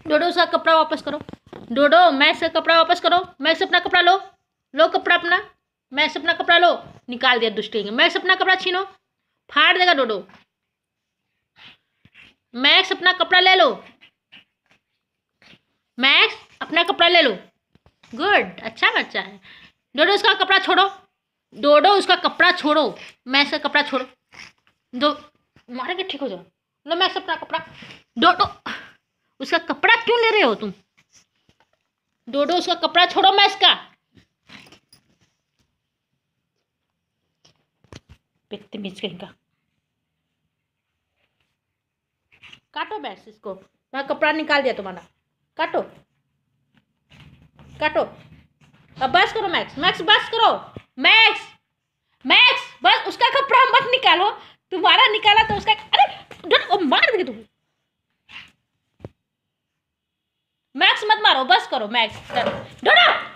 डोडो उसका कपड़ा वापस करो। डोडो मैक्स का कपड़ा वापस करो। मैक्स अपना कपड़ा लो। लो कपड़ा अपना। मैक्स अपना कपड़ा लो। निकाल दिया दुष्टेंगे। मैक्स अपना कपड़ा छीनो। फाड़ देगा डोडो। मैक्स अपना कपड़ा ले लो। मैक्स अपना कपड़ा ले लो। गुड, अच्छा बच्चा है। डोडो उसका कपड़ा छोड़ो। डोडो उसका कपड़ा छोड़ो। मैक्स का कपड़ा छोड़ो। दो मारे के ठीक हो जाओ। लो मैक्स अपना कपड़ा। डोडो उसका कपड़ा क्यों ले रहे हो तुम? डोडो उसका कपड़ा छोड़ो मैक्स का। बदतमीज कहीं का। काटो मैक्स इसको। मैं कपड़ा निकाल दिया तुम्हारा। काटो काटो। अब बस करो मैक्स। मैक्स बस करो। मैक्स मैक्स बस, उसका कपड़ा मत निकालो। तुम्हारा निकाला तो उसका, अरे डोडो मार देगी तुम। मैक्स मत मारो, बस करो मैक्स। डोडो